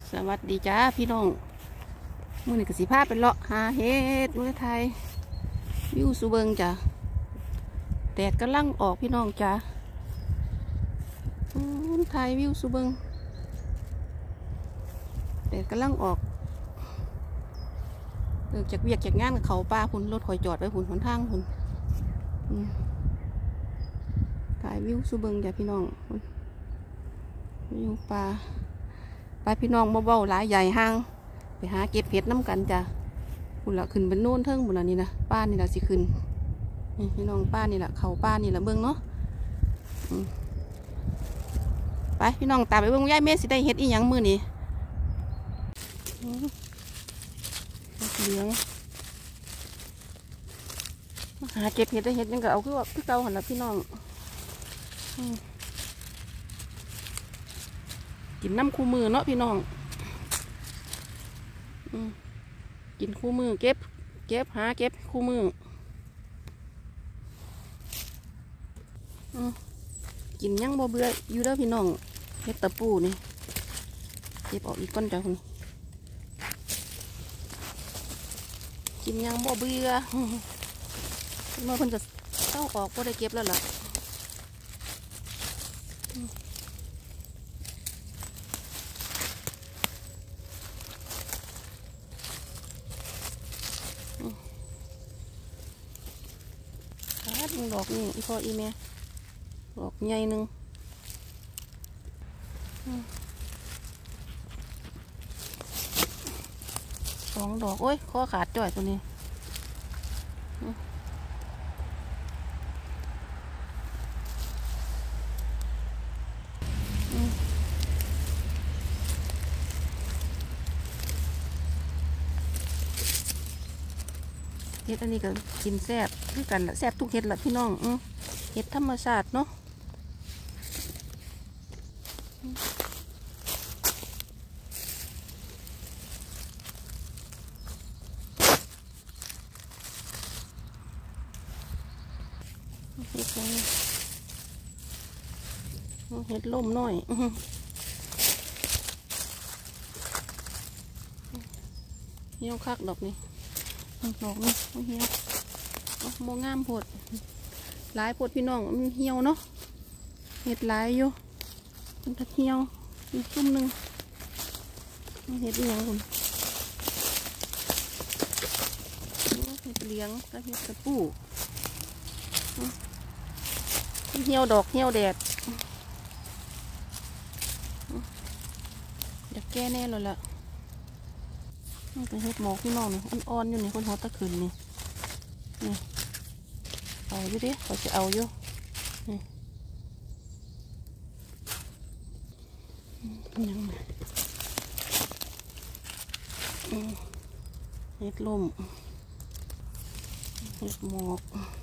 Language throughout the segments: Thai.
สวัสดีจ้าพี่น้องมื้อนี้ก็สิพาไปเลาะหาเห็ดมื้อไทยวิวสุเบิงจ้ะแดดกำลังออกพี่น้องจ้าไทยวิวสุเบิงแดดกำลังออกเลิกจากเวียกจากงานกับเขาป้าพุ่นรถคอยจอดไว้พุ่นหนทางพุ่นถ่ายวิวสุเบิงจ้ะพี่น้องวิวปลาไปพี่น้องเบาๆหลายใหญ่ห้างไปหาเก็บเห็ดน้ำกันจ้ะพุ่นละขึ้นเป็นโน่นเทิงพุ่นละนี่นะป้านี่ละสิขึ้นนี่พี่น้องป้านี่ละเขาป้านี่ละเบิ้งเนาะไปพี่น้องตามไปเบิ้งยายเมสสิได้เห็ดอีหยังมือนี่เหลืองหาเก็บเห็ดได้เห็ดยังก็เอาคือเก่าหันละพี่น้องกินน้ำคู่มือเนาะพี่น้องกินคู่มือเก็บหาเก็บคู่มือกินยังบ่เบื่ออยู่เด้อพี่น้องเห็ดตะปูนี่เก็บออกอีกก้อนจ้ะคุณกินยังบ่เบื่อเมื่อเพิ่นจะเข้าออกก็ได้เก็บแล้วล่ะดอกนี่อีพออีเมดอกใหญ่หนึ่ง2 ดอกโอ้ยข้อขาดจ่อยตัวนี้เห็ดอันนี้ก็กินแซ่บคือกันละแซ่บทุกเห็ดละพี่น้องเห็ดธรรมชาติเนาะเห็ดล่มน้อยเหี่ยวคักดอกนี่ดอกนี่เหี่ยวโมงามโพดหลายโพดพี่น้องมันเหี่ยวเนาะเห็ดหลายอยู่มันทัดเหี่ยวมีซุ่มหนึ่งเห็ดเหลืองคุณเห็ดเหลืองกับเห็ดกระปูเหี่ยวดอกเหี่ยวแดดเดี๋ยวแก้แน่เลยล่ะเป็นเห็ดหมอกพี่น้องนี่อ่อนๆอยู่นี่คนหัวตะขืนนี่เอาอยู่ดิเขาจะเอาอยู่ยังเห็ดลมเห็ดหมอก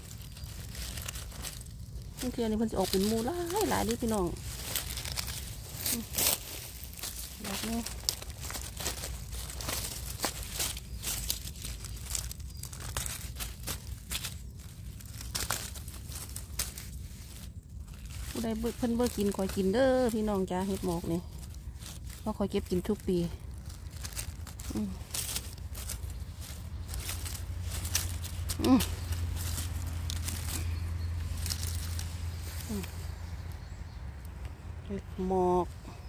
เมื่อกี้นี่มันจะออกเป็นมูหลายดิพี่น้องแบบนี้ผู้ใดเพิ่นเบิ่งกินคอยกินเด้อพี่น้องจ้าเห็ดหมอกนี่เพราะคอยเก็บกินทุกปีเห็ดหมอก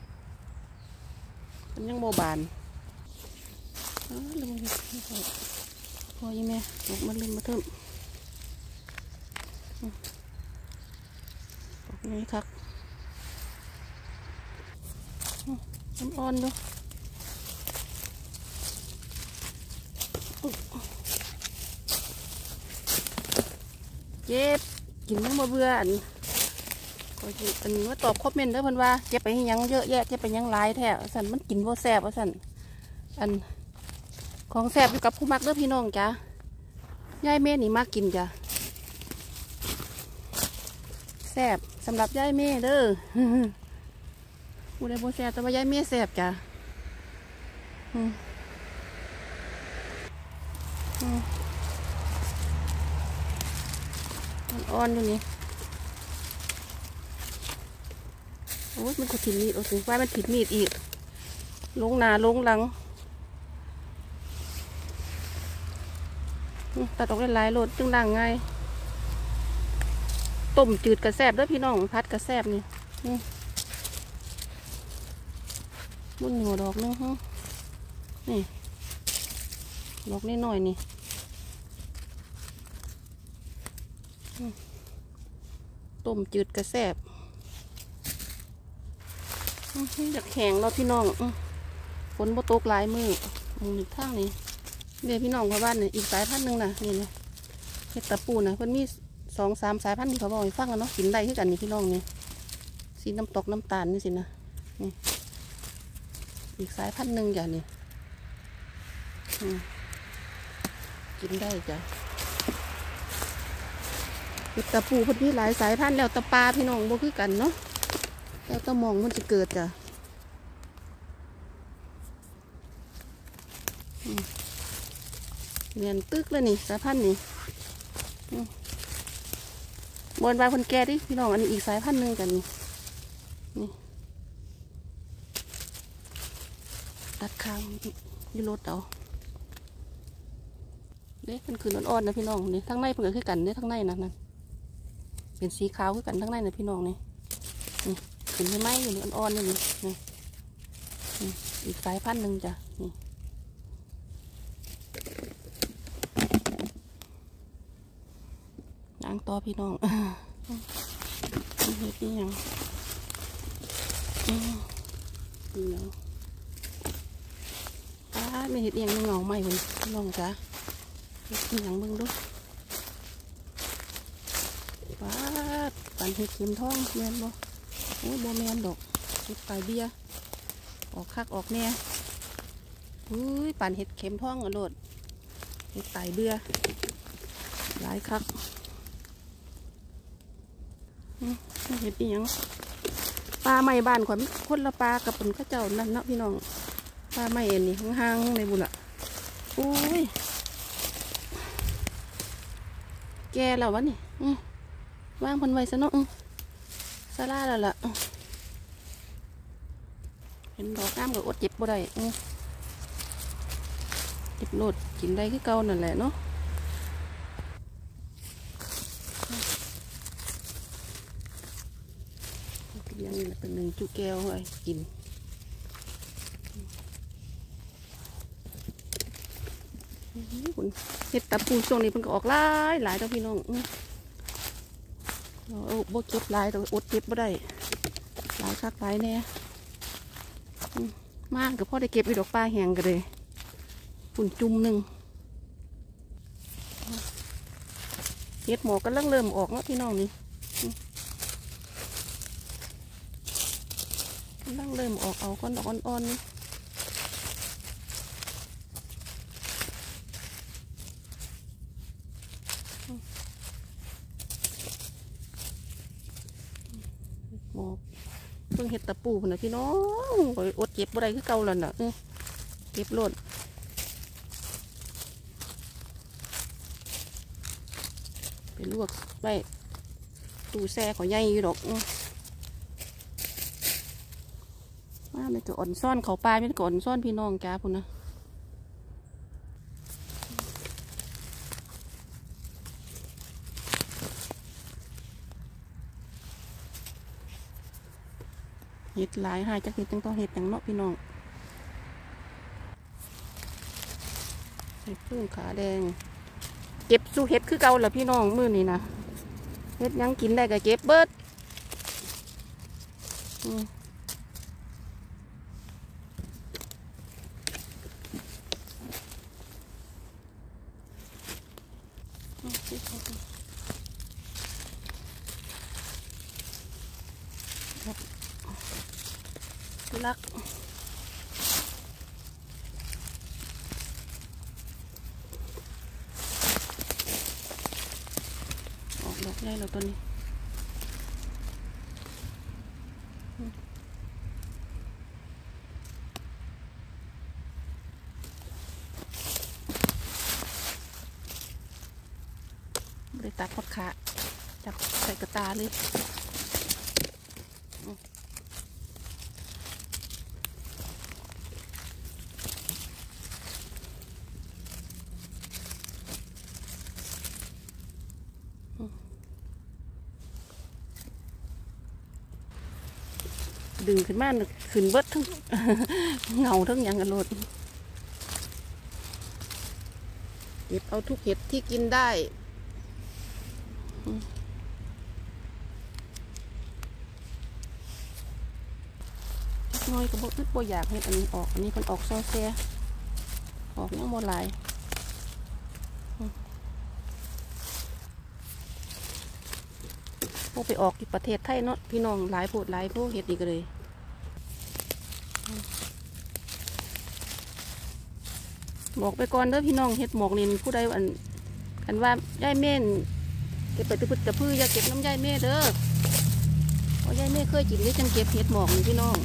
มันยังโบบานลืมพอยังไงลูกมันลืมมาเพิ่มนี่ครับน้ำอ่อนดูเจ็บกินยังมาเบื่ออันว่าตอบคอมเมนต์ได้เพิ่นว่าเจ็บไปยังเยอะแยะเจ็บไปยังหลายแท้สันมันกินว่าแซ่บว่าสันอันของแซ่บอยู่กับผู้มักเด้อพี่น้องจ้ะยายเมย์นี่มากกินจ้ะแซ่บสำหรับยายเมย์เด้อผู้ใดบ่แซ่บแต่ว่ายายเมย์แซ่บจ้ะอ่อนอยู่นี่โอ้ยมันก็ถิ่นมีดโอ้ยว่ามันถิ่นมีดอีกลงหนาลงหลังตัดออกหลายๆโหลดจึงด่างไงต้มจืดกระแซบด้วยพี่น้องพัดกระแซบนี่บุญหัวดอกนึงนี่ดอกนิดหน่อยนี่ต้มจืดกระแซบอยากแข็งเราพี่น้องฝนบ่ตกหลายมือมึงอีกข้างนี้เนี่ยพี่น้องเขาบ้านเนี่ยอีกสายพันธุ์หนึ่งนะนี่นะเห็ดตะปูนะเพิ่นมี2-3 สายพันธุ์ที่เขาบอกให้ฟังกันเนาะกินได้ที่กันนี่พี่น้องนี่สีน้ำตกน้ำตาลนี่สินะนี่อีกสายพันธุ์หนึ่งจ้ะนี่กินได้จ้ะเห็ดตะปูเพิ่นมีหลายสายพันธุ์แล้วตะปลาพี่น้องบ่คือกันเนาะแล้วตะมองมันจะเกิดจ้ะเนียนตึกเลยนี่สายพันธุ์นี่บนใบคนแก่ดิพี่น้องอันนี้อีกสายพันธุ์หนึ่งกันนี่ตัดข้างยูโรเตาเด็กมันคืออ่อนๆนะพี่น้องนี่ทั้งในเพิ่งคือกันเนี่ยทั้งในนั่นเป็นสีขาวคือกันทั้งในนะพี่น้องนี่ขึ้นไม่ไหมอยู่นี่อ่อนๆนี่อีกสายพันธุ์หนึ่งจ้ะนี่ล้างต่อพี่น้องเห็ดนี่ยังไม่เห็ดยังเงาไหมคุณพี่น้องจ้ะเห็ดยังเบิ่งดูว้าปั่นเห็ดเข็มท้องแมนบ่โอ้ยบ่แมนดอกเห็ดปลายเบี้ยออกคักออกแน่ปั่นเห็ดเข็มท้องอ่ะโลดเห็ดปลายเบี้ยหลายคักเห็ดยังปลาไม่บ้านขวัญคนละปลากับเป็นข้าเจ้านั่นเนาะพี่น้องปลาไม่เอ็นนี่ห่างๆในบุญละโอ้ยแกแล้ววะนี่ว่างพันไว้ซะเนาะซาลาแล้วล่ะเห็นดอกน้ำก็อดเจ็บบ่ได้เจ็บโลดกินได้คือเก่านั่นแหละเนาะยังเป็นหนึ่งจุแก้วไว้กินเห็ดตะปูช่วงนี้มันก็ออกหลายเจ้าพี่น้องโบเก็บหลายแต่อดเก็บบ่ได้หลายคักหลายแน่มากกับพ่อได้เก็บอีดอกปลาแห้งกันเลยฝุ่นจุ่มหนึ่งเห็ดหมอกก็เริ่มออกแล้วพี่น้องนี่เริ่มออกเอาก้อนดอกอ่อนๆนี่หมอกเพิ่งเห็ดตะปูนะพี่น้องอดเจ็บบ่ได้คือเก่าแล้วน่ะเก็บโลดไปลวกไปตู้แช่ขอใหญ่อยู่ดอกไม่จะอ่อนซ่อนเขาปลายไม่จะอ่อนซ่อนพี่น้องจ้าพุ่นนะเห็ดหลายหายจากเห็ดจังต้องเห็ดอย่างเนาะพี่น้องใส่พึ่งขาแดงเก็บสู้เห็ดคือเก่าแหละพี่น้องมื้อนี้นะเห็ดยังกินได้ก็เก็บเบิดรักออกดอกได้แล้วตัวนี้เลยตัดพอดขาจับใส่กระตาเลยดึงขึ้นมาขึ้นเบิดทั้ง เงาทั้งยังกันโลดเก็บเอาทุกเห็ดที่กินได้น้อยกระบอกนึกบ่อยากเห็ดอันนี้ออกอันนี้มันออกซอเซียออกยังโมลายพวกไปออกที่ประเทศไทยเนาะพี่น้องหลายโพดหลายพวกเห็ดนี่ก็เลยบอกไปก่อนเด้อพี่น้องเห็ดหมอกนี่ผู้ใดอันว่าย่ายเม่นเก็บไปตะพึดตะพื้อย่าเก็บน้ำย่ายเม่เด้อเพราะย่ายเม่เคยกินได้จังเก็บเห็ดหมอกนี่พี่น้อง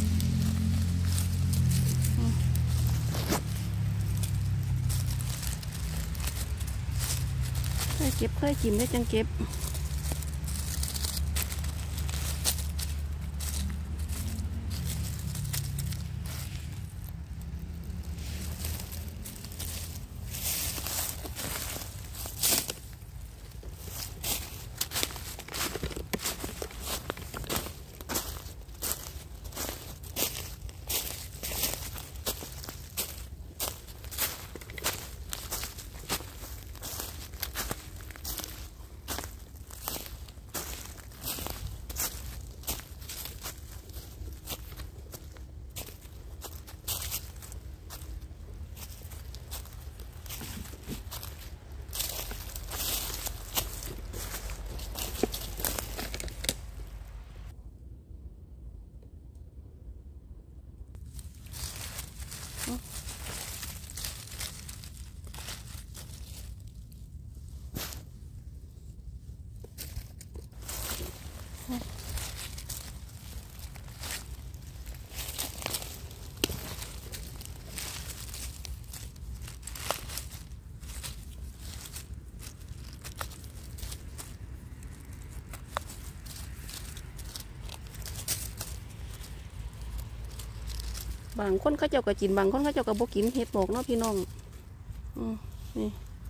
เคยกินได้จังเก็บบางคนเขาเจ้าก็กินบางคนเขาเจ้าก็บ่กินเห็ดหมอกเนาะพี่น้องนี่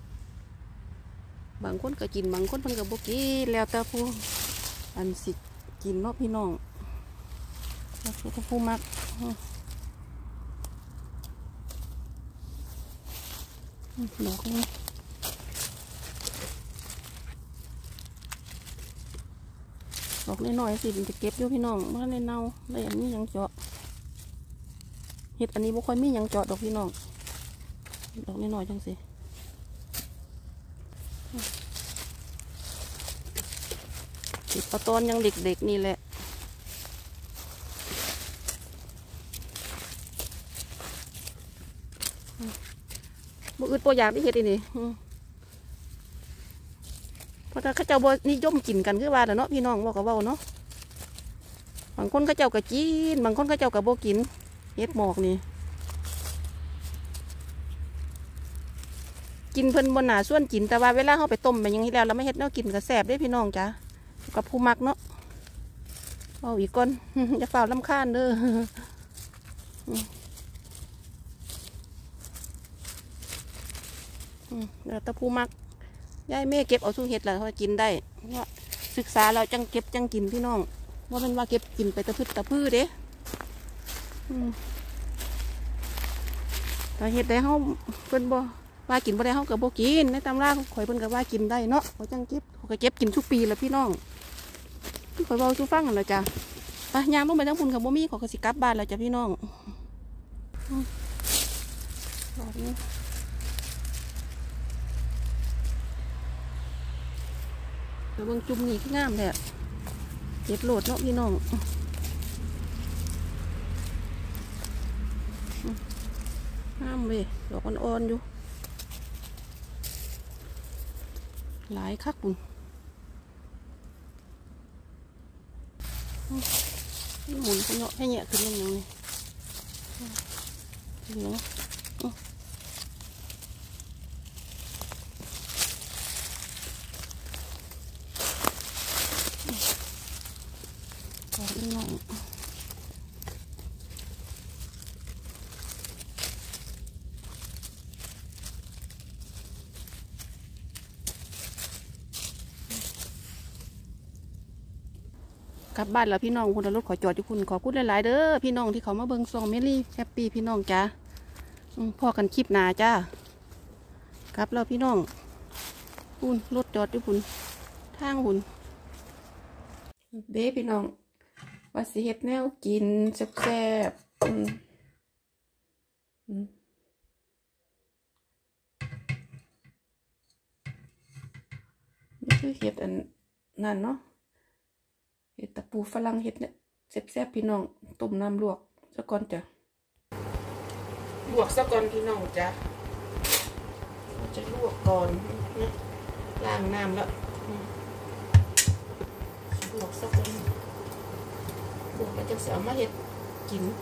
บางคนก็กินบางคนเพิ่นก็บ่กินแล้วแต่ผู้อันสิกินเนาะพี่น้องแล้วแต่ผู้มักดอกนี้ดอกน้อยๆสิมันจะเก็บอยู่พี่น้องเมื่อในเน่าได้อันนี้ยังเจาะเห็ดอันนี้บ่ค่อยมียังเจาะดอกพี่น้องดอกน้อยๆจังสิติดปะตอนยังเด็กๆนี่แหละบ่อึดบ่อยากได้เห็ดอีนี่เพราะถ้าเขาเจ้าบ่นิยมกินกันคือว่าแต่เนาะพี่น้องบอกกับว่าเนาะบางคนเขาเจ้าก็กินบางคนเขาเจ้าก็บ่กินเห็ดหมอกนี่กินเพิ่นบนหนาส่วนกินแต่ว่าเวลาเขาไปต้มไปอย่างนี้แล้วเราไม่เห็ดเนาะกินก็แสบได้พี่น้องจ้ะกับผู้มักเนาะเอาอีกก้อนอย่าฝ่าลำคาญเด้อแล้วแต่ผู้มักย่ายแม่เก็บเอาสู้เห็ดแล้วเขากินได้ศึกษาเราจังเก็บจังกินพี่น้องว่าเป็นว่าเก็บกินไปตะพื้เด้แต่เห็ดได้เขาเพิ่นบ่ว่ากินบ่ได้เขากับบ่กินในตำราข่อยเพิ่นกับว่ากินได้เนาะเขาจังเก็บเขาก็เก็บกินทุกปีแล้วพี่น้องข่อยบอกสู้ฟังกันแล้วจ้ะไปยามลงไปทั้งพุ่นกับบ่มีเขาก็สิกลับบ้านแล้วจ้ะพี่น้องเดี๋ยวเบิ่งจุ่มนี่งามแท้เก็บโหลดเนาะพี่น้องงามเว้ยดอกอ่อนๆอยู่หลายคักปุ่นหมุนเนาะให้แยะขึ้นอย่างนี้เนาะดอกน้อยกลับบ้านแล้วพี่น้องคุณรถขอจอดอยู่คุณขอพูดหลายๆเด้อพี่น้องที่เขามาเบิ่งซองเมลี่แฮปปี้พี่น้องจ้าพ่อกันคลิปหนาจ้ากลับแล้วพี่น้องคุณรถจอดอยู่คุณทางคุณเด้พี่น้องว่าสิเฮ็ดแนวกินแซ่บนี่คือเฮ็ดอันนั่นเนาะเห็ดตะปูฝรั่งเห็ดเนี่ยแซ่บๆพี่น้องต้มน้ำลวกซะก่อนจ้ะลวกซะก่อนพี่น้องจ้ะจะลวกก่อนนะล้างน้ำแล้วลวกซะก่อนลวกแล้วจะเอามาเห็ดกิน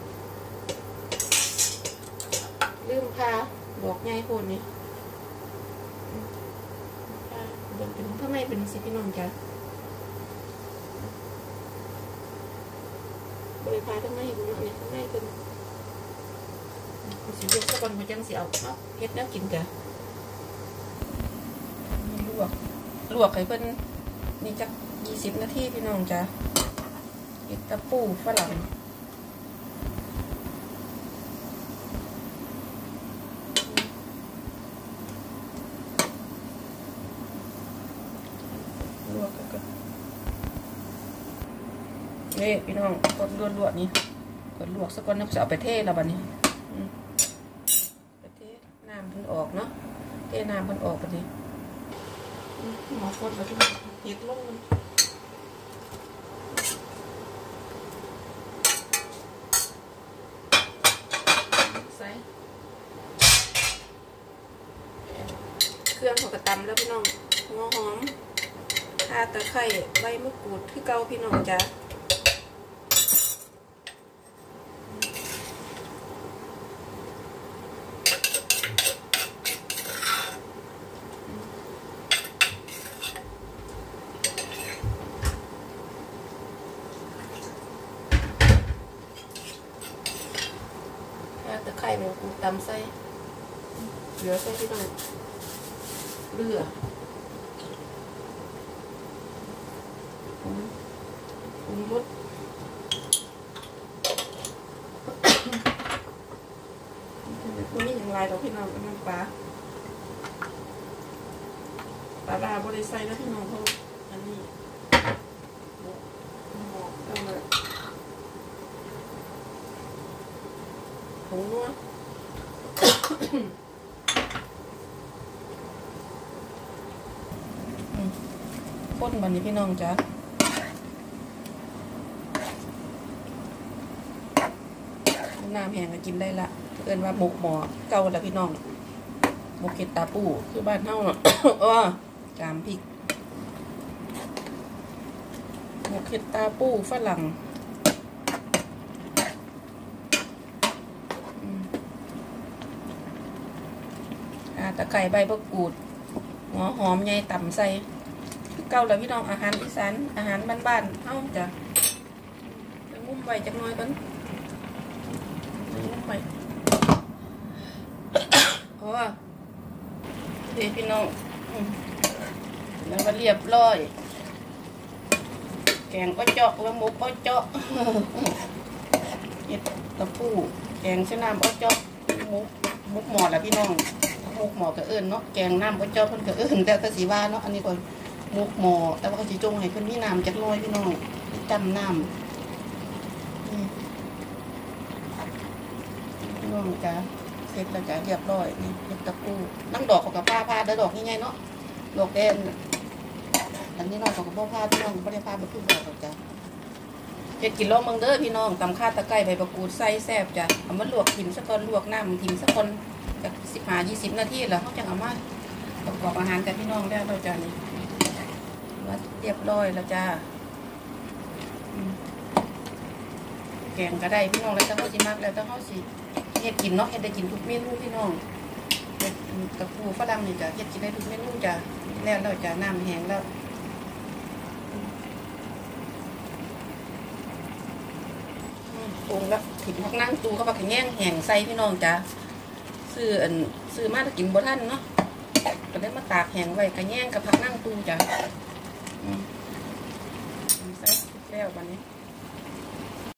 ลืมพาดอกใหญ่โคนนี่เป็นทำไมเป็นสิพี่น้องจ้ะบริพาทั้งในคุณเนี่ยทั้งในเป็นสีเลือกสักวันหัวจังสีเอาเฮ็ดแล้วกินกันลวกให้เพิ่นนี่จัก20 นาทีพี่น้องจ้ะเฮ็ดตะปูฝรั่งลวกกันนี่พี่น้องกดลวกนี่กดลวกสักก่อนนะจะเอาไปเทแล้วบัดนี้ไปเทน้ำเพิ่นออกเนาะเทน้ำเพิ่นออกบัดนี้หมอคนแล้วที่เฮ็ดลงมันใส่เครื่องหัวกระตำแล้วพี่น้องหัวหอมข่าตะไคร้ใบมะกรูดคือเก่าพี่น้องจ้ะตะไคร้หมูกูตำใส่เหลือใส่พี่น้องเลือรสมันนี่อย่างไรเราพี่น้องน้ำปลาลาบริใส่แล้วพี่น้องเขาอันนี้เอามาผงนัวข้นมันนี้พี่น้องจ้ะน้ำแห้งก็กินได้ละเอิ้นว่าหมกหมอเก่าแล้วพี่น้องหมกเห็ดตาปูคือบ้านเฮาเนาะจามพริกหมกเห็ดตาปูฝรั่งตะไคร้ใบมะกรูดหัวหอมใหญ่ต่ำใส่คือเก่าแล้วพี่น้องอาหารอีสานอาหารบ้านๆเฮาจ้ะงุ้มไว้จักหน่อยก่อนงุ้มไว้เพราะว่าเดี๋ยวพี่น้องแล้วก็เรียบร้อยแกงก็เจาะว่าหมูก็เจาะเห็ดตะปูแกงเส้นน้ำก็เจาะมุกหมอแล้วพี่น้องมุกหมอกระเอิญเนาะแกงน้ำก็เจาะเพิ่นกระเอิญแต่สีว่าเนาะอันนี้ก่อนมุกหมอแต่ว่าเขาจีจงให้เพิ่นมีน้ำจักน้อยพี่น้องจำน้ำพี่น้องจ้ะเสร็จแล้วจ้ะเรียบร้อยนี่เห็ดตะปูนั่งดอกของกับผ้าได้ดอกง่ายๆเนาะดอกแดงอันนี้น้องของกับผ้าพี่น้องไม่ได้ผ้าแบบทุกดอกจ้ะเห็ดกินล้อมึงเด้อพี่น้องตำข่าตะไคร้ใบมะกรูดใส่แซ่บจ้ะเอามาลวกทิ้งสักคนลวกน้ำทิ้งสักคนจาก15-20 นาทีแล้วเขาจะเอามาประกอบอาหารกับพี่น้องแล้วเราจะนี่ว่าเรียบร้อยแล้วจ้าแกงก็ได้พี่น้องแล้วถ้าเขาสิมักแล้วถ้าเขาสิเห็ดกินเนาะเห็ดได้กินทุกเมนูพี่น้องเห็ดตะปูฝรั่งนี่จ้ะเห็ดกินได้ทุกเมนูจ้ะแล้วเราจะน้ำแห้งแล้วปรุงแล้วถิ่นพักนั่งตูเขาพักแง่งแห้งใส่พี่น้องจ้ะซื้อมาจะกินบ่ท่านเนาะก็ได้มาตากแห้งไว้กระแง่งกับพักนั่งตูจ้ะใส่แล้ววันนี้